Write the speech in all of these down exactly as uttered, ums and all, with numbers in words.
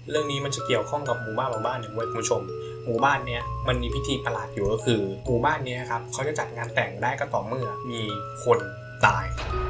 เรื่องนี้มันจะเกี่ยวข้องกับหมู่บ้านหมู่บ้านหนึ่งไว้คุณผู้ชมหมู่บ้านเนี้ยมันมีพิธีประหลาดอยู่ก็คือหมู่บ้านนี้ครับเขาจะจัดงานแต่งได้ก็ต่อเมื่อมีคนตาย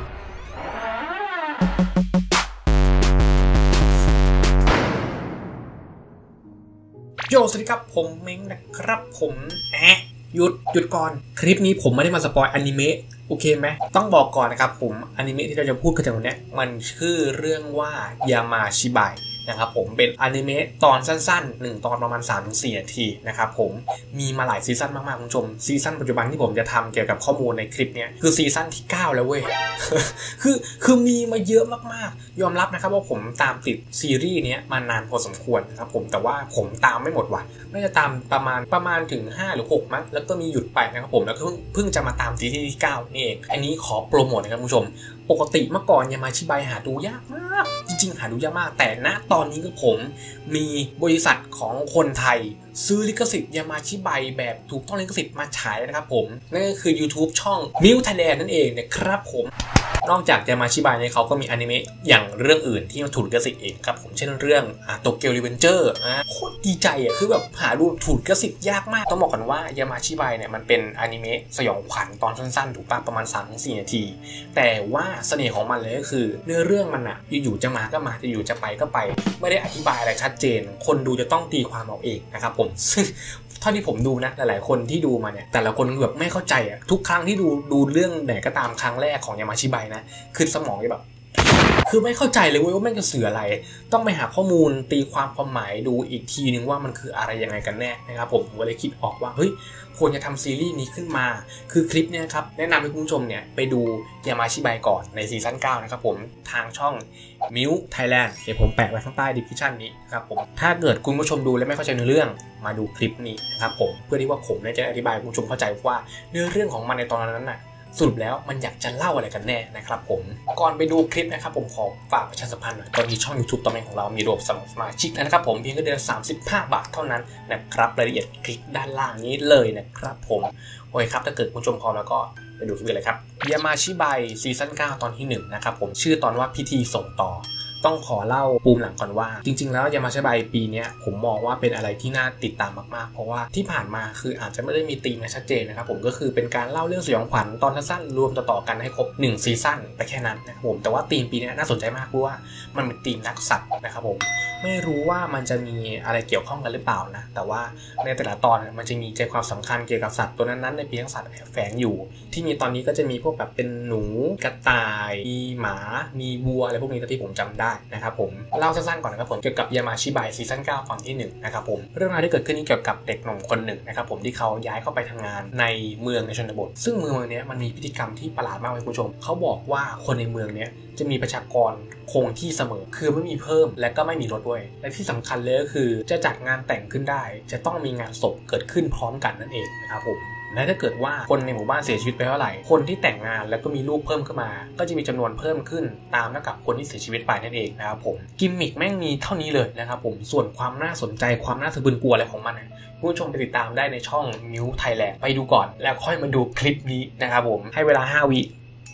โยสวัสดีครับผมเม้งนะครับผมแอะหยุดหยุดก่อนคลิปนี้ผมไม่ได้มาสปอยอนิเมะโอเคไหมต้องบอกก่อนนะครับผมอนิเมะที่เราจะพูดกันในวันนี้มันชื่อเรื่องว่ายามาชิบายนะครับผมเป็นอนิเมะตอนสั้นๆหนึ่งตอนประมาณ สามถึงสี่ นาทีนะครับผมมีมาหลายซีซั่นมากๆคุณผู้ชมซีซั่นปัจจุบันที่ผมจะทำเกี่ยวกับข้อมูลในคลิปนี้คือซีซั่นที่เก้าแล้วเว้ย คือคือมีมาเยอะมากๆยอมรับนะครับว่าผมตามติดซีรีส์นี้มานานพอสมควรนะครับผมแต่ว่าผมตามไม่หมดว่ะน่าจะตามประมาณประมาณถึงห้าหรือหกมั้งแล้วก็มีหยุดไปนะครับผมแล้วก็เพิ่งเพิ่งจะมาตามซีรีส์ที่เก้านี่เองอันนี้ขอโปรโมทนะครับคุณผู้ชมปกติเมื่อก่อนยามาชิบายหาดูยากมากจริงๆหาดูยากมากแต่ณตอนนี้ก็ผมมีบริษัทของคนไทยซื้อลิขสิทธิ์ยามาชิบายแบบถูกต้องลิขสิทธิ์มาฉายนะครับผมนั่นก็คือ YouTube ช่อง มิว Thailand นั่นเองนะครับผมนอกจากยามาชิบายเนี่ยเขาก็มีอนิเมะอย่างเรื่องอื่นที่ถูกลิขสิทธิ์เองครับผมเช่นเรื่องโตเกียวรีเวนเจอร์นะโคตรดีใจอ่ะคือแบบหาดูถูกลิขสิทธิ์ยากมากต้องบอกก่อนว่ายามาชิบายเนี่ยมันเป็นอนิเมะสยองขวัญตอนสั้นๆถูกปะประมาณ สามถึงสี่ นาทีแต่ว่าเสน่ห์ของมันเลยก็คือเนื้อเรื่องมันอ่ะอยู่ๆจะมาก็มาจะอยู่จะไปก็ไปไม่ได้อธิบายอะไรชัดเจนคนดูจะต้องตีความเอาเองนะครับผมซึ่งเท่าที่ผมดูนะหลายๆคนที่ดูมาเนี่ยแต่ละคนแบบไม่เข้าใจอ่ะทุกครั้งที่ดูดูเรื่องไหนก็ตามครั้งแรกของยามาชิบายนะคือสมองแบบคือไม่เข้าใจเลยเว้ยว่าแม่งจะสื่ออะไรต้องไปหาข้อมูลตีความความหมายดูอีกทีนึงว่ามันคืออะไรยังไงกันแน่นะครับผมผมก็เลยคิดออกว่าเฮ้ยควรจะทำซีรีส์นี้ขึ้นมาคือคลิปเนี่ยครับแนะนำให้คุณผู้ชมเนี่ยไปดูยามาชิบายก่อนในซีซั่นเก้านะครับผมทางช่อง มิว Thailand เดี๋ยวผมแปะไว้ข้างใต้ description นี้ครับผมถ้าเกิดคุณผู้ชมดูแล้วไม่เข้าใจเนื้อเรื่องมาดูคลิปนี้นะครับผมเพื่อที่ว่าผมจะอธิบายคุณผู้ชมเข้าใจว่าเนื้อเรื่องของมันในตอนนั้นน่ะสรุปแล้วมันอยากจะเล่าอะไรกันแน่นะครับผมก่อนไปดูคลิปนะครับผมขอฝากประชาสัมพันธ์หน่อยตอนนี้ช่อง YouTube ตอนนี้ของเรามีระบบสมัครสมาชิกนะครับผมเพียงแค่เดือนสามสิบห้าบาทเท่านั้นนะครับรายละเอียดคลิกด้านล่างนี้เลยนะครับผมโอเคครับถ้าเกิดคุณผู้ชมพร้อมแล้วก็ไปดูคลิปเลยครับยามาชิบายซีซั่นเก้าตอนที่หนึ่งนะครับผมชื่อตอนว่าพิธีส่งต่อต้องขอเล่าปูมหลังก่อนว่าจริงๆแล้วยามาชิบายปีนี้ผมมองว่าเป็นอะไรที่น่าติดตามมากๆเพราะว่าที่ผ่านมาคืออาจจะไม่ได้มีธีมชัดเจนนะครับผมก็คือเป็นการเล่าเรื่องสยองขวัญตอนสั้นๆรวมต่อๆกันให้ครบหนึ่งซีซั่นไปแค่นั้นนะครับผมแต่ว่าธีมปีนี้น่าสนใจมากเพราะว่ามันเป็นธีมนักสัตว์นะครับผมไม่รู้ว่ามันจะมีอะไรเกี่ยวข้องกันหรือเปล่านะแต่ว่าในแต่ละตอนมันจะมีใจความสำคัญเกี่ยวกับสัตว์ตัวนั้นๆในปีนักสัตว์แฝงอยู่ที่มีตอนนี้ก็จะมีพวกแบบเป็นหนูกระต่ายมีหมามีวัวอะไรพวกนี้ที่ผมจำได้นะครับผมเล่าสั้นๆก่อนนะครับผมเกี่ยวกับยามาชิบายซีซั่นเก้าตอนที่หนึ่งนะครับผมเรื่องราวที่เกิดขึ้นนี้เกี่ยวกับเด็กหนุ่มคนหนึ่งนะครับผมที่เขาย้ายเข้าไปทำงานในเมืองในชนบทซึ่งเมืองนี้มันมีพฤติกรรมที่ประหลาดมากเลยคุณผู้ชมเขาบอกว่าคนในเมืองนี้จะมีประชากรคงที่เสมอคือไม่มีเพิ่มและก็ไม่มีลดด้วยและที่สำคัญเลยก็คือจะจัดงานแต่งขึ้นได้จะต้องมีงานศพเกิดขึ้นพร้อมกันนั่นเองนะครับผมและถ้าเกิดว่าคนในหมู่บ้านเสียชีวิตไปเท่าไหร่คนที่แต่งงานแล้วก็มีลูกเพิ่มขึ้นมาก็จะมีจำนวนเพิ่มขึ้นตามเท่ากับคนที่เสียชีวิตไปนั่นเองนะครับผมกิมมิคแม่งมีเท่านี้เลยนะครับผมส่วนความน่าสนใจความน่าสะพึงกลัวอะไรของมันคุณผู้ชมไปติดตามได้ในช่อง มิว Thailand ไปดูก่อนแล้วค่อยมาดูคลิปนี้นะครับผมให้เวลาห้าวิ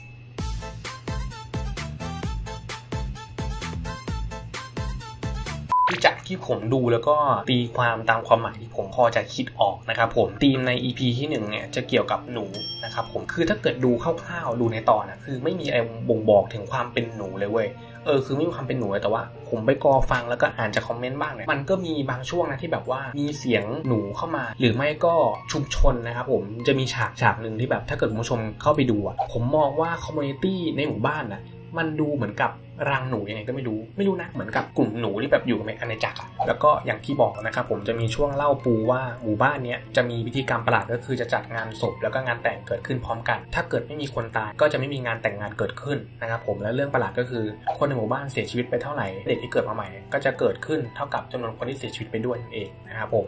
จากที่ผมดูแล้วก็ตีความตามความหมายที่ผมพอจะคิดออกนะครับผมธีมใน อี พี ที่หนึ่งเนี่ยจะเกี่ยวกับหนูนะครับผมคือถ้าเกิดดูคร่าวๆดูในตอนนะคือไม่มีอะไรบ่งบอกถึงความเป็นหนูเลยเว้ยเออคือไม่มีความเป็นหนูเลยแต่ว่าผมไปกอฟังแล้วก็อ่านจากคอมเมนต์บ้างเนี่ยมันก็มีบางช่วงนะที่แบบว่ามีเสียงหนูเข้ามาหรือไม่ก็ชุมชนนะครับผมจะมีฉากฉากหนึ่งที่แบบถ้าเกิดคุณผู้ชมเข้าไปดูอ่ะผมมองว่าคอมมูนิตี้ในหมู่บ้านน่ะมันดูเหมือนกับรังหนูยังไงก็ไม่รู้ไม่รู้นะเหมือนกับกลุ่มหนูที่แบบอยู่ในอาณาจักรอะแล้วก็อย่างที่บอกนะครับผมจะมีช่วงเล่าปูว่าหมู่บ้านนี้จะมีพิธีกรรมประหลาดก็คือจะจัดงานศพแล้วก็งานแต่งเกิดขึ้นพร้อมกันถ้าเกิดไม่มีคนตายก็จะไม่มีงานแต่งงานเกิดขึ้นนะครับผมและเรื่องประหลาดก็คือคนในหมู่บ้านเสียชีวิตไปเท่าไหร่เด็กที่เกิดมาใหม่ก็จะเกิดขึ้นเท่ากับจำนวนคนที่เสียชีวิตไปด้วยนั่นเองนะครับผม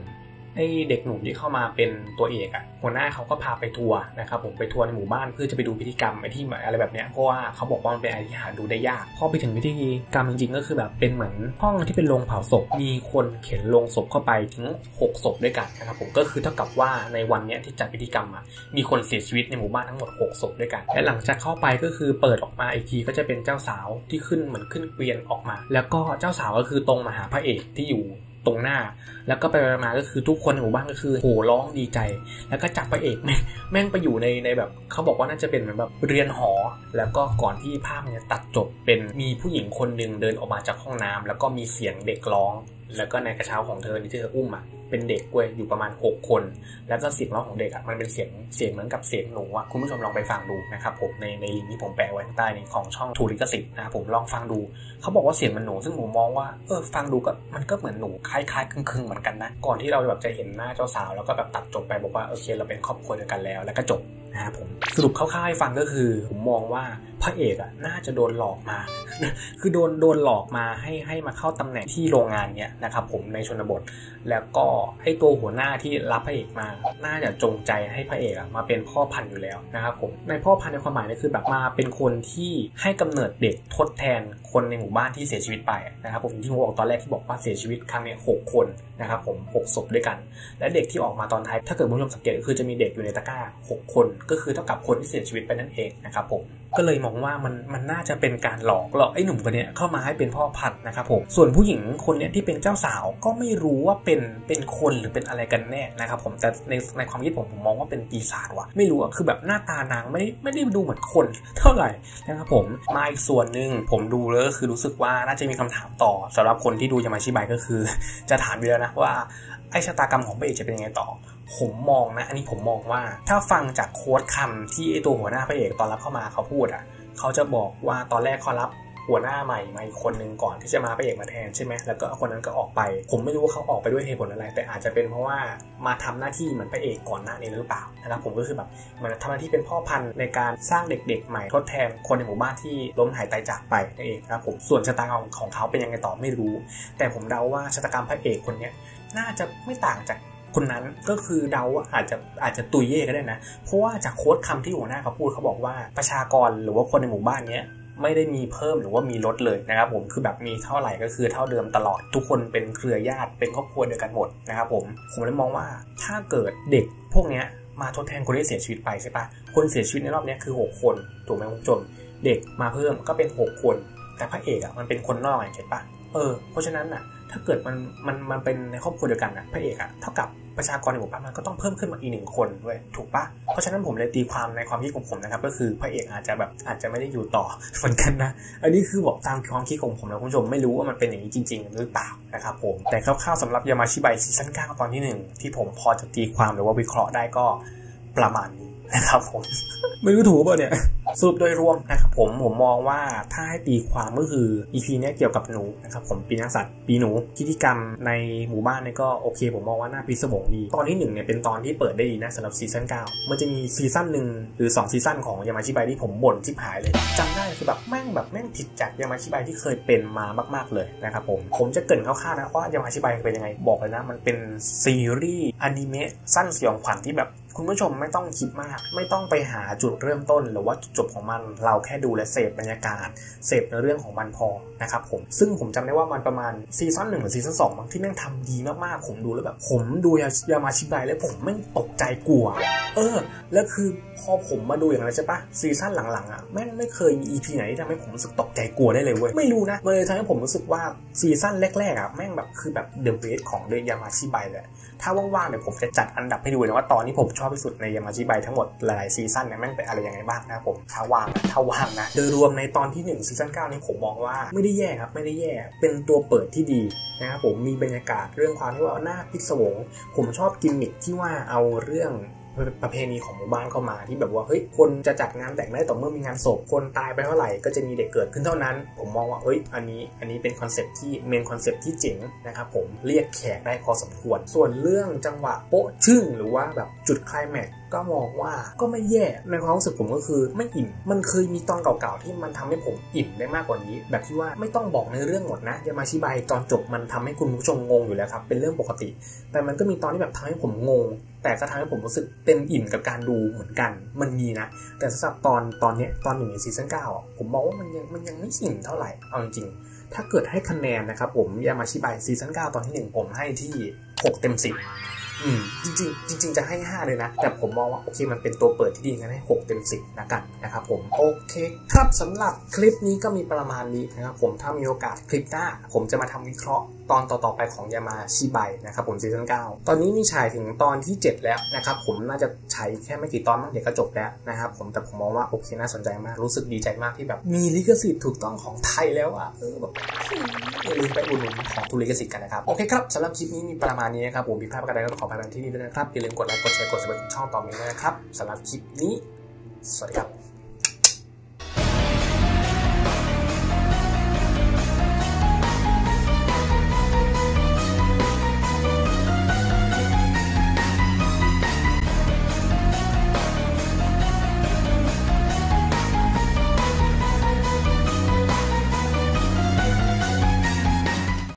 ไอเด็กหนุ่มที่เข้ามาเป็นตัวเอกอ่ะหัวหน้าเขาก็พาไปทัวร์นะครับผมไปทัวร์ในหมู่บ้านเพื่อจะไปดูพิธีกรรมไอที่อะไรแบบเนี้ยเพราะว่าเขาบอกว่ามันเป็นอะไรที่หาดูได้ยากพอไปถึงพิธีกรรมจริงๆก็คือแบบเป็นเหมือนห้องที่เป็นโรงเผาศพมีคนเข็นโลงศพเข้าไปถึงหกศพด้วยกันนะครับผมก็คือเท่ากับว่าในวันนี้ที่จัดพิธีกรรมอ่ะมีคนเสียชีวิตในหมู่บ้านทั้งหมดหกศพด้วยกันและหลังจากเข้าไปก็คือเปิดออกมาอีกทีก็จะเป็นเจ้าสาวที่ขึ้นเหมือนขึ้นเกวียนออกมาแล้วก็เจ้าสาวก็คือตรงมาหาพระเอกที่อยู่ตรงหน้าแล้วก็ไปมาก็คือทุกคนในหมู่บ้านก็คือโห่ร้องดีใจแล้วก็จับพระเอกแม่งไปอยู่ในในแบบเขาบอกว่าน่าจะเป็นเหมือนแบบเรียนหอแล้วก็ก่อนที่ภาพเนี่ยตัดจบเป็นมีผู้หญิงคนหนึ่งเดินออกมาจากห้องน้ำแล้วก็มีเสียงเด็กร้องแล้วก็ในกระเช้าของเธอที่เธออุ้มอ่ะเป็นเด็กเว้ยอยู่ประมาณหกคนแล้วก็เสียงร้องของเด็กอ่ะมันเป็นเสียงเสียงเหมือนกับเสียงหนูอ่ะคุณผู้ชมลองไปฟังดูนะครับผมในในลิงก์ที่ผมแปะไว้ข้างใต้นี้ของช่องทูลิกสิทธิ์นะครับผมลองฟังดูเขาบอกว่าเสียงมันหนูซึ่งผมมองว่าเออฟังดูก็มันก็เหมือนหนูคล้ายๆคลึงๆเหมือนกันนะก่อนที่เราแบบจะเห็นหน้าเจ้าสาวแล้วก็แบบตัดจบไปบอกว่าโอเคเราเป็นครอบครัวเดียวกันแล้วแล้วก็จบนะครับผมสรุปคร่าวๆให้ฟังก็คือผมมองว่าพระเอกอ่ะน่าจะโดนหลอกมา คือโดนโดนหลอกมาให้ให้มาเข้าตำแหน่งที่โรงงานเนี้ยนะครับผมในชนบทแล้วก็ให้ตัวหัวหน้าที่รับพระเอกมาน่าจะจงใจให้พระเอกอ่ะมาเป็นพ่อพันธุ์อยู่แล้วนะครับผมในพ่อพันธุ์ในความหมายนี่คือแบบมาเป็นคนที่ให้กำเนิดเด็กทดแทนคนในหมู่บ้านที่เสียชีวิตไปนะครับผมที่ผมบอกตอนแรกที่บอกว่าเสียชีวิตครั้งนี้หกคนนะครับผมหกศพด้วยกันและเด็กที่ออกมาตอนท้ายถ้าเกิดผู้ชมสังเกตก็คือจะมีเด็กอยู่ในตะกร้าหกคนก็คือเท่ากับคนที่เสียชีวิตไปนั่นเองนะครับผมก็เลยมองว่ามันมันน่าจะเป็นการหลอกหลอกไอ้หนุ่มคนนี้เข้ามาให้เป็นพ่อพันธุ์นะครับผมส่วนผู้หญิงคนนี้ที่เป็นเจ้าสาวก็ไม่รู้ว่าเป็นเป็นคนหรือเป็นอะไรกันแน่นะครับผมแต่ในในความคิดผมผมมองว่าเป็นปีศาจว่ะไม่รู้อะคือแบบหน้าตานางไม่ไม่ได้ดูเหมือนคนเท่าไหร่นะครับผมมาอีกส่วนหนึ่งผมดูแล้วก็คือรู้สึกว่าน่าจะมีคำถามต่อสำหรับคนที่ดูยามาชิบายก็คือจะถามอยู่แล้วนะว่าไอชะตากรรมของพระเอกจะเป็นยังไงต่อผมมองนะอันนี้ผมมองว่าถ้าฟังจากโค้ดคำที่ไอตัวหัวหน้าพระเอกตอนรับเข้ามาเขาพูดอ่ะเขาจะบอกว่าตอนแรกเขารับหัวหน้าใหม่มาอีกคนนึงก่อนที่จะมาพระเอกมาแทนใช่ไหมแล้วก็คนนั้นก็ออกไปผมไม่รู้ว่าเขาออกไปด้วยเหตุผลอะไรแต่อาจจะเป็นเพราะว่ามาทำหน้าที่เหมือนพระเอกก่อนหน้านี้หรือเปล่านะครับผมก็คือแบบมันทำหน้าที่เป็นพ่อพันธุ์ในการสร้างเด็กๆใหม่ทดแทนคนในหมู่บ้านที่ล้มหายตายจากไปนั่นเองนะครับผมส่วนชะตากรรมของเขาเป็นยังไงต่อไม่รู้แต่ผมเดาว่าชะตากรรมพระเอกคนนี้น่าจะไม่ต่างจากคนนั้นก็คือเดาว่าอาจจะอาจจะตุยเย่ก็ได้นะเพราะว่าจากโค้ดคำที่หัวหน้าเขาพูดเขาบอกว่าประชากรหรือว่าคนในหมู่บ้านนี้ไม่ได้มีเพิ่มหรือว่ามีลดเลยนะครับผมคือแบบมีเท่าไหร่ก็คือเท่าเดิมตลอดทุกคนเป็นเครือญาติเป็นครอบครัวเดียวกันหมดนะครับผมผมเลยมองว่าถ้าเกิดเด็กพวกนี้มาทดแทนคนที่เสียชีวิตไปใช่ปะคนเสียชีวิตในรอบนี้คือหกคนถูกไหมคุณผู้ชมเด็กมาเพิ่มก็เป็นหกคนแต่พระเอกอ่ะมันเป็นคนนอกเห็นปะเออเพราะฉะนั้นอ่ะถ้าเกิดมันมันมันเป็นในครอบครัวเดียวกันอ่ะพระเอกอ่ะเท่ากับประชากรในหมู่บ้านมันก็ต้องเพิ่มขึ้นมาอีกหนึ่งคนด้วยถูกปะเพราะฉะนั้นผมเลยตีความในความคิดของผมนะครับก็คือพระเอกอาจจะแบบอาจจะไม่ได้อยู่ต่อเหมือนกันนะอันนี้คือบอกตามความคิดของผมนะคุณผู้ชมไม่รู้ว่ามันเป็นอย่างนี้จริงๆหรือเปล่านะครับผมแต่คร่าวๆสำหรับยามาชิบายซีซั่นเก้าตอนที่หนึ่งที่ผมพอจะตีความหรือว่าวิเคราะห์ได้ก็ประมาณนี้นะครับผมไม่รู้ถูกป่ะเนี่ยสรุปโดยรวมนะครับผมผมมองว่าถ้าให้ตีความก็คือ อี พี นี้เกี่ยวกับหนูนะครับผมปีนักสัตว์ปีหนูพิธีกรรมในหมู่บ้านนี่ก็โอเคผมมองว่าน่าพิศวงดีตอนที่หนึ่งเนี่ยเป็นตอนที่เปิดได้ดีนะสำหรับซีซั่นเก้ามันจะมีซีซั่นหนึ่งหรือสองซีซั่นของยามาชิบายที่ผมบ่นชิบหายเลยจำได้คือแบบแม่งแบบแม่งผิดจากยามาชิบายที่เคยเป็นมามากๆเลยนะครับผมผมจะเกริ่นคร่าวๆนะว่ายามาชิบายเป็นยังไงบอกเลยนะมันเป็นซีรีส์อนิเมะสั้นสยองขวัญที่แบบคุณผู้ชมไม่ต้องคิดมากไม่ต้องไปหาจุดเริ่มต้นหรือว่าจุดจบของมันเราแค่ดูและเสพบรรยากาศเสพในเรื่องของมันพอนะครับผมซึ่งผมจำได้ว่ามันประมาณซีซั่นหนึ่งหรือซีซั่นสองบางที่แม่งทำดีมากๆผมดูแล้วแบบผมดูยามาชิบายแล้วผมแม่งตกใจกลัวเออแล้วคือพอผมมาดูอย่างนั้นใช่ปะซีซั่นหลังๆอ่ะแม่งไม่เคยมี อี พี ไหนที่ทำให้ผมรู้สึกตกใจกลัวได้เลยเว้ยไม่รู้นะมันเลยทำให้ผมรู้สึกว่าซีซั่นแรกๆอ่ะแม่งแบบคือแบบเดอะเบสของยามาชิบายเลยถ้าว่างๆเนี่ยผมจะจัดอันดับให้ดูนะว่าตอนนี้ผมชอบที่สุดในยามาชิบายทั้งหมดหลายๆซีซั่นเนี่ยแม่งเป็นอะไรยังไงบ้างนะครับผมถ้าว่างถ้าว่างนะโดยรวมในตอนที่หนึ่งซีซั่นเก้านี้ผมมองว่าไม่ได้แย่ครับไม่ได้แย่เป็นตัวเปิดที่ดีนะครับผมมีบรรยากาศเรื่องความที่ว่าน่าพิศวงผมชอบกิมมิคที่ว่าเอาเรื่องประเพณีของหมู่บ้านเข้ามาที่แบบว่าเฮ้ยคนจะจัดงานแต่งได้ต่อเมื่อมีงานศพคนตายไปเท่าไหร่ก็จะมีเด็กเกิดขึ้นเท่านั้นผมมองว่าเฮ้ยอันนี้อันนี้เป็นคอนเซ็ปต์ที่เมนคอนเซ็ปต์ที่เจ๋งนะครับผมเรียกแขกได้พอสมควรส่วนเรื่องจังหวะโป๊ะชึ่งหรือว่าแบบจุดไคลแม็กซ์ก็มองว่าก็ไม่แย่ในความรู้สึกผมก็คือไม่อิ่มมันเคยมีตอนเก่าๆที่มันทำให้ผมอิ่มได้มากกว่านี้แบบที่ว่าไม่ต้องบอกในเรื่องหมดนะยามาชิบายตอนจบมันทำให้คุณผู้ชมงงอยู่แล้วครับเป็นเรื่องปกติแต่มันก็มีตอนที่แบบทำให้ผมงงแต่ก็ทำให้ผมรู้สึกเต็มอิ่มกับการดูเหมือนกันมันมีนะแต่สำหรับตอนตอนเนี้ยตอนอยู่ในซีซั่นเก้าผมมองว่ามันยังมันยังไม่อิ่มเท่าไหร่เอาจริงๆถ้าเกิดให้คะแนนนะครับผมยามาชิบายซีซั่นเก้าตอนที่หนึ่งผมให้ที่หกเต็มสิบอืมจริงๆจริงๆจะให้ห้าเลยนะแต่ผมมองว่าโอเคมันเป็นตัวเปิดที่ดีงั้นให้หกเต็มสิบนะกันนะครับผมโอเคครับสำหรับคลิปนี้ก็มีประมาณนี้นะครับผมถ้ามีโอกาสคลิปหน้าผมจะมาทำวิเคราะห์ตอนต่อๆไปของยามาชิบายนะครับผมซีซั่นเก้าตอนนี้มีฉายถึงตอนที่เจ็ดแล้วนะครับผมน่าจะใช้แค่ไม่กี่ตอนมั้งเดี๋ยวก็จบแล้วนะครับผมแต่ผมมองว่าโอเคน่าสนใจมากรู้สึกดีใจมากที่แบบมีลิขสิทธิ์ถูกต้องของไทยแล้วอ่ะเออแบบอย่าลืมไปอุดหนุนของทุกลิขสิทธิ์กันนะครับโอเคครับสำหรับคลิปนี้มีประมาณนี้นะครับผมผิดพลาดประการใดก็ขออภัยที่นี่ด้วยนะครับอย่าลืมกดไลค์กดแชร์กดซับสไครบ์ช่องต่อไปด้วยนะครับสำหรับคลิปนี้สวัสดีครับ